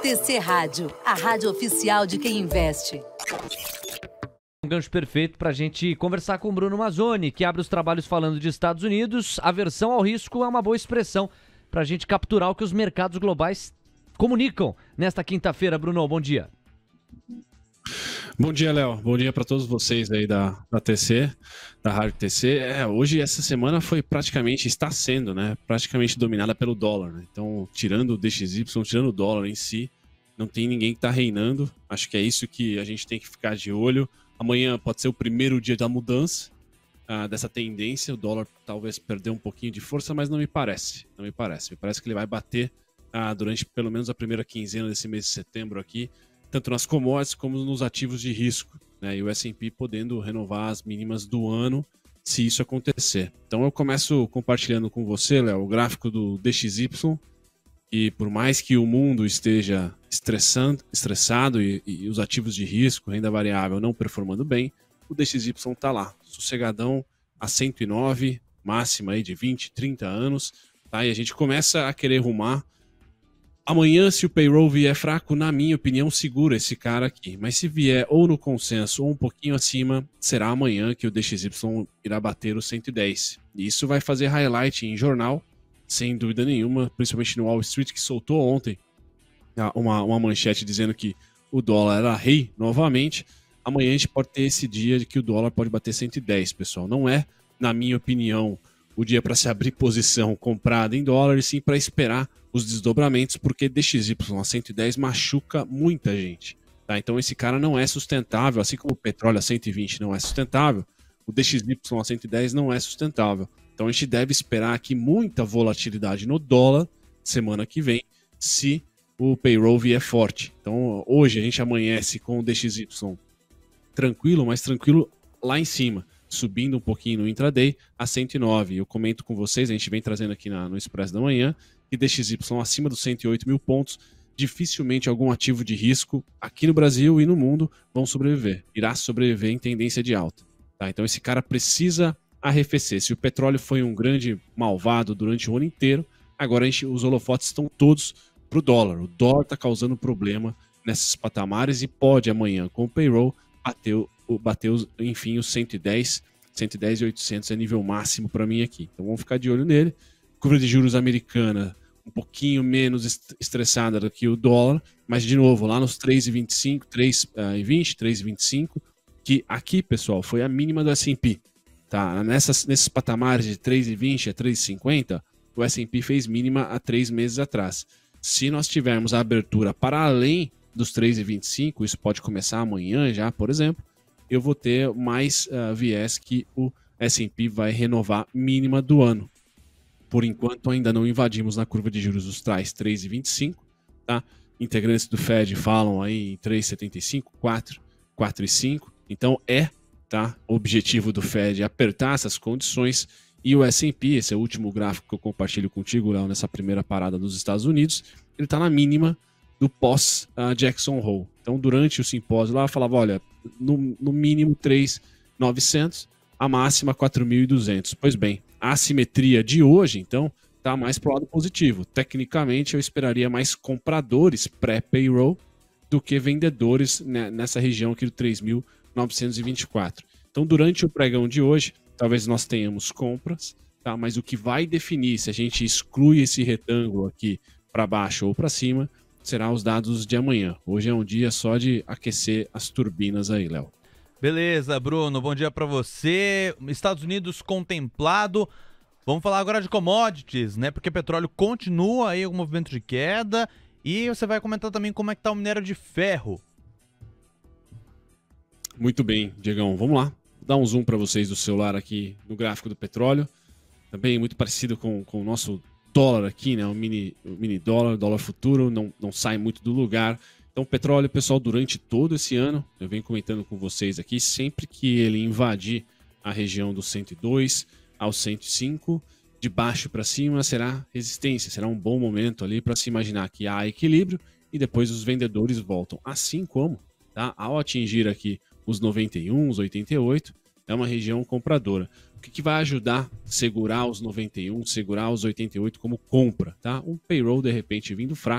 TC Rádio, a rádio oficial de quem investe. Um gancho perfeito para a gente conversar com o Bruno Mazzoni, que abre os trabalhos falando de Estados Unidos. Aversão ao risco é uma boa expressão para a gente capturar o que os mercados globais comunicam nesta quinta-feira. Bruno, bom dia. Bom dia, Léo. Bom dia para todos vocês aí da TC, da Rádio TC. Hoje, essa semana foi praticamente, está sendo, né, praticamente dominada pelo dólar, né? Então, tirando o DXY, tirando o dólar em si, não tem ninguém que está reinando. Acho que é isso que a gente tem que ficar de olho. Amanhã pode ser o primeiro dia da mudança dessa tendência. O dólar talvez perder um pouquinho de força, mas não me parece. Não me parece. Me parece que ele vai bater durante pelo menos a primeira quinzena desse mês de setembro aqui, tanto nas commodities como nos ativos de risco, né? E o S&P podendo renovar as mínimas do ano, se isso acontecer. Então eu começo compartilhando com você, Léo, o gráfico do DXY, e por mais que o mundo esteja estressado e os ativos de risco, renda variável, não performando bem, o DXY está lá, sossegadão, a 109, máxima aí de 20, 30 anos, tá? E a gente começa a querer rumar. Amanhã, se o payroll vier fraco, na minha opinião, segura esse cara aqui. Mas se vier ou no consenso ou um pouquinho acima, será amanhã que o DXY irá bater o 110. E isso vai fazer highlight em jornal, sem dúvida nenhuma, principalmente no Wall Street, que soltou ontem uma manchete dizendo que o dólar era rei novamente. Amanhã a gente pode ter esse dia de que o dólar pode bater 110, pessoal. Não é, na minha opinião, o dia para se abrir posição comprada em dólar, e sim para esperar os desdobramentos, porque DXY a 110 machuca muita gente, tá? Então esse cara não é sustentável, assim como o petróleo a 120 não é sustentável, o DXY a 110 não é sustentável. Então a gente deve esperar aqui muita volatilidade no dólar semana que vem, se o payroll vier forte. Então hoje a gente amanhece com o DXY tranquilo, mas tranquilo lá em cima, subindo um pouquinho no intraday a 109. Eu comento com vocês, a gente vem trazendo aqui no Expresso da Manhã, que DXY acima dos 108 mil pontos, dificilmente algum ativo de risco aqui no Brasil e no mundo vão sobreviver. Irá sobreviver em tendência de alta, tá? Então esse cara precisa arrefecer. Se o petróleo foi um grande malvado durante o ano inteiro, agora os holofotes estão todos para o dólar. O dólar está causando problema nesses patamares e pode amanhã, com o payroll, bater enfim, os 110 e 800 é nível máximo para mim aqui. Então vamos ficar de olho nele. Curva de juros americana um pouquinho menos estressada do que o dólar, mas de novo lá nos 3,25, 3,20, 3,25, que aqui, pessoal, foi a mínima do S&P. Tá? Nesses patamares de 3,20 a 3,50, o S&P fez mínima há 3 meses atrás. Se nós tivermos a abertura para além dos 3,25, isso pode começar amanhã já, por exemplo, eu vou ter mais viés que o S&P vai renovar mínima do ano. Por enquanto, ainda não invadimos na curva de juros os tais 3,25, tá? Integrantes do Fed falam aí em 3,75, 4, 4,5. Então tá, o objetivo do Fed é apertar essas condições, e o S&P, esse é o último gráfico que eu compartilho contigo, Léo, nessa primeira parada dos Estados Unidos, ele está na mínima do pós-Jackson Hole. Então, durante o simpósio lá, eu falava, olha, no mínimo 3.900, a máxima 4.200. Pois bem, a assimetria de hoje, então, está mais para o lado positivo. Tecnicamente, eu esperaria mais compradores pré-payroll do que vendedores nessa região aqui do 3.924. Então, durante o pregão de hoje, talvez nós tenhamos compras, tá? Mas o que vai definir se a gente exclui esse retângulo aqui para baixo ou para cima será os dados de amanhã. Hoje é um dia só de aquecer as turbinas aí, Léo. Beleza, Bruno, bom dia para você. Estados Unidos contemplado. Vamos falar agora de commodities, né? Porque petróleo continua aí com movimento de queda, e você vai comentar também como é que tá o minério de ferro. Muito bem, Diegão, vamos lá. Vou dar um zoom para vocês do celular aqui no gráfico do petróleo. Também muito parecido com o nosso dólar aqui, né? O mini dólar futuro, não sai muito do lugar. Então, o petróleo, pessoal, durante todo esse ano, eu venho comentando com vocês aqui, sempre que ele invadir a região do 102 ao 105, de baixo para cima será resistência, será um bom momento ali para se imaginar que há equilíbrio e depois os vendedores voltam. Assim como, tá, ao atingir aqui os 91, os 88, é uma região compradora. O que vai ajudar a segurar os 91, segurar os 88 como compra, tá? Um payroll, de repente, vindo fraco,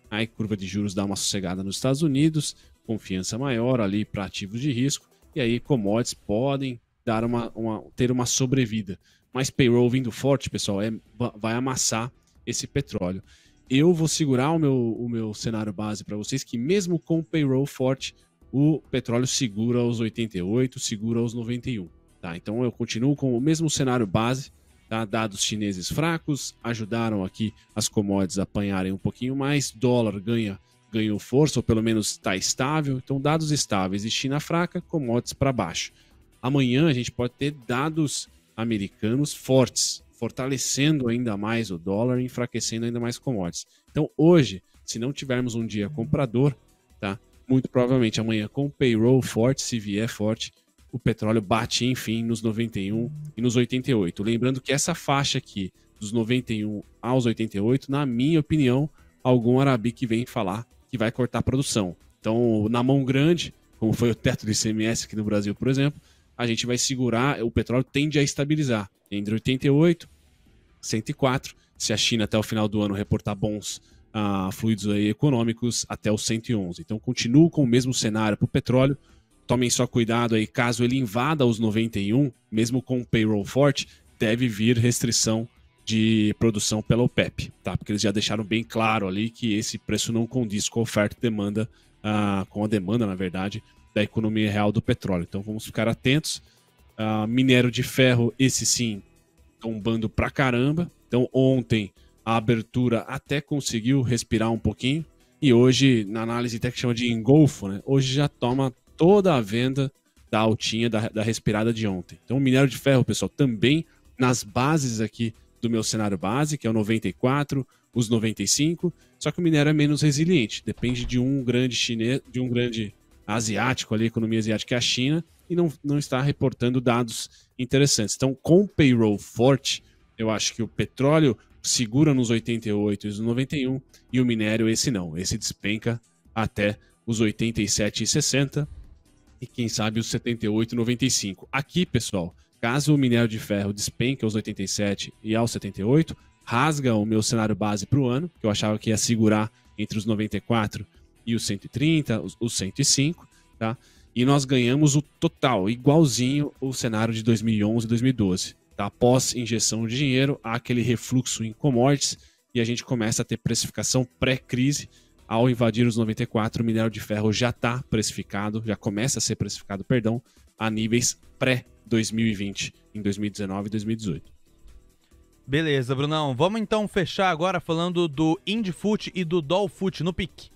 aí curva de juros dá uma sossegada nos Estados Unidos, confiança maior ali para ativos de risco, e aí commodities podem dar ter uma sobrevida. Mas payroll vindo forte, pessoal, vai amassar esse petróleo. Eu vou segurar o meu cenário base para vocês, que mesmo com payroll forte, o petróleo segura aos 88, segura aos 91. Tá? Então eu continuo com o mesmo cenário base, tá? Dados chineses fracos, ajudaram aqui as commodities a apanharem um pouquinho mais, dólar ganhou força, ou pelo menos está estável. Então dados estáveis e China fraca, commodities para baixo. Amanhã a gente pode ter dados americanos fortes, fortalecendo ainda mais o dólar e enfraquecendo ainda mais commodities. Então hoje, se não tivermos um dia comprador, tá? Muito provavelmente amanhã com payroll forte, se vier forte, o petróleo bate enfim nos 91 e nos 88. Lembrando que essa faixa aqui, dos 91 aos 88, na minha opinião, algum arabique vem falar que vai cortar a produção. Então, na mão grande, como foi o teto do ICMS aqui no Brasil, por exemplo, a gente vai segurar, o petróleo tende a estabilizar entre 88 e 104, se a China até o final do ano reportar bons fluidos aí econômicos, até os 111. Então, continuo com o mesmo cenário para o petróleo. Tomem só cuidado aí, caso ele invada os 91, mesmo com o payroll forte, deve vir restrição de produção pela OPEP, tá? Porque eles já deixaram bem claro ali que esse preço não condiz com a oferta e demanda, com a demanda, na verdade, da economia real do petróleo. Então vamos ficar atentos. Minério de ferro, esse sim, tombando pra caramba. Então ontem a abertura até conseguiu respirar um pouquinho, e hoje, na análise até que chama de engolfo, né? Hoje já toma toda a venda da altinha, da respirada de ontem. Então o minério de ferro, pessoal, também nas bases aqui do meu cenário base, que é o 94, os 95, só que o minério é menos resiliente, depende de um grande chinês, de um grande asiático ali, economia asiática, que é a China, e não está reportando dados interessantes. Então, com payroll forte, eu acho que o petróleo segura nos 88 e os 91, e o minério esse não, esse despenca até os 87,60 e quem sabe os 78,95. Aqui, pessoal, caso o minério de ferro despenque aos 87 e aos 78, rasga o meu cenário base para o ano, que eu achava que ia segurar entre os 94 e os 130, os 105, tá? E nós ganhamos o total, igualzinho o cenário de 2011 e 2012. Tá? Após injeção de dinheiro, há aquele refluxo em commodities e a gente começa a ter precificação pré-crise. Ao invadir os 94, o minério de ferro já está precificado, já começa a ser precificado, perdão, a níveis pré-2020, em 2019 e 2018. Beleza, Brunão. Vamos então fechar agora falando do IndiFoot e do Dolfoot no pique.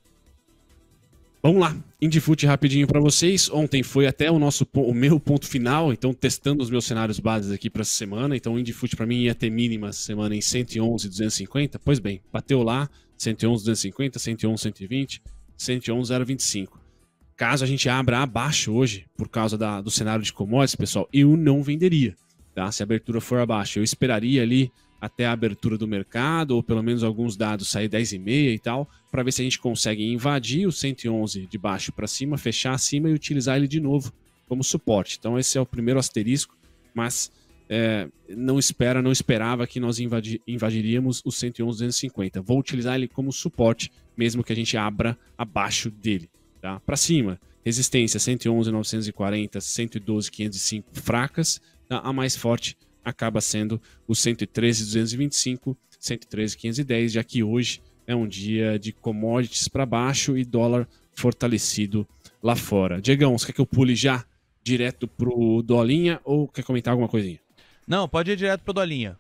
Vamos lá, IndiFoot rapidinho para vocês. Ontem foi até o meu ponto final, então testando os meus cenários bases aqui para essa semana. Então o IndiFoot para mim ia ter mínima semana em 111,250. Pois bem, bateu lá 111,250, 111,120, 111,025. Caso a gente abra abaixo hoje, por causa do cenário de commodities, pessoal, eu não venderia, tá? Se a abertura for abaixo, eu esperaria ali até a abertura do mercado, ou pelo menos alguns dados sair 10,5 e tal, para ver se a gente consegue invadir o 111 de baixo para cima, fechar acima e utilizar ele de novo como suporte. Então esse é o primeiro asterisco, mas não esperava que nós invadiríamos o 111,250. Vou utilizar ele como suporte, mesmo que a gente abra abaixo dele. Tá? Para cima, resistência 111,940, 112,505 fracas, tá? A mais forte acaba sendo o 113,225, 113,510, já que hoje é um dia de commodities para baixo e dólar fortalecido lá fora. Diegão, você quer que eu pule já direto pro Dolinha ou quer comentar alguma coisinha? Não, pode ir direto pro Dolinha.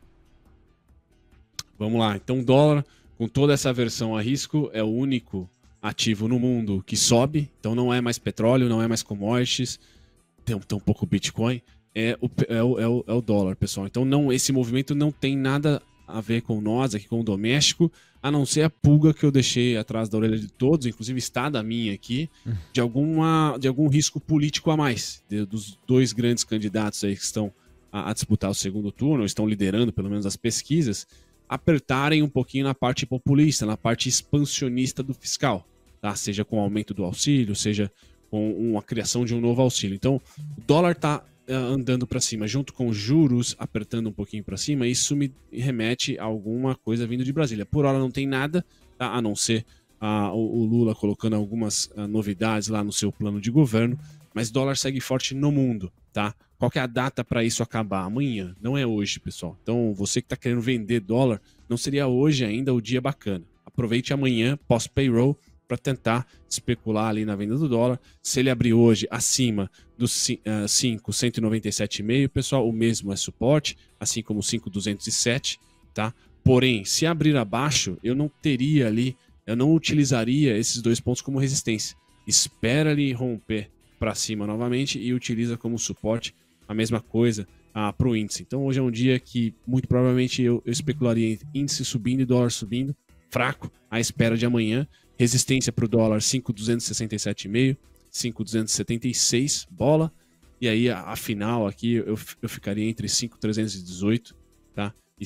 Vamos lá, então dólar, com toda essa aversão a risco, é o único ativo no mundo que sobe, então não é mais petróleo, não é mais commodities, tem um pouco Bitcoin, é o dólar, pessoal. Então esse movimento não tem nada a ver com nós aqui, com o doméstico, a não ser a pulga que eu deixei atrás da orelha de todos, inclusive está da minha aqui, de algum risco político a mais, dos dois grandes candidatos aí que estão a disputar o segundo turno, estão liderando pelo menos as pesquisas, apertarem um pouquinho na parte populista, na parte expansionista do fiscal, tá? Seja com o aumento do auxílio, seja com a criação de um novo auxílio. Então, o dólar está andando para cima, junto com os juros apertando um pouquinho para cima, isso me remete a alguma coisa vindo de Brasília. Por hora não tem nada, tá? A não ser o Lula colocando algumas novidades lá no seu plano de governo, mas dólar segue forte no mundo, tá? Qual que é a data para isso acabar? Amanhã, não é hoje, pessoal. Então, você que está querendo vender dólar, não seria hoje ainda o dia bacana. Aproveite amanhã, pós-payroll, para tentar especular ali na venda do dólar. Se ele abrir hoje acima dos 5,197,5, pessoal, o mesmo é suporte, assim como 5,207, tá? Porém, se abrir abaixo, eu não teria ali, eu não utilizaria esses 2 pontos como resistência. Espera ele romper para cima novamente e utiliza como suporte a mesma coisa para o índice. Então hoje é um dia que muito provavelmente eu especularia em índice subindo e dólar subindo, fraco, à espera de amanhã. Resistência para o dólar 5,267,5, 5,276 bola. E aí a final aqui eu ficaria entre 5,318, tá? E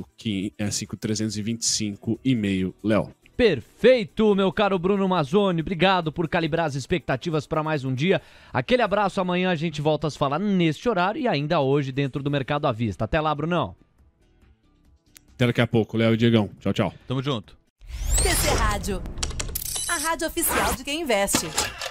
5,325,5, Léo. Perfeito, meu caro Bruno Mazzoni. Obrigado por calibrar as expectativas para mais um dia. Aquele abraço, amanhã a gente volta a se falar neste horário e ainda hoje dentro do Mercado à Vista. Até lá, Brunão. Até daqui a pouco, Léo e Diegão. Tchau, tchau. Tamo junto. TC Rádio, a rádio oficial de quem investe.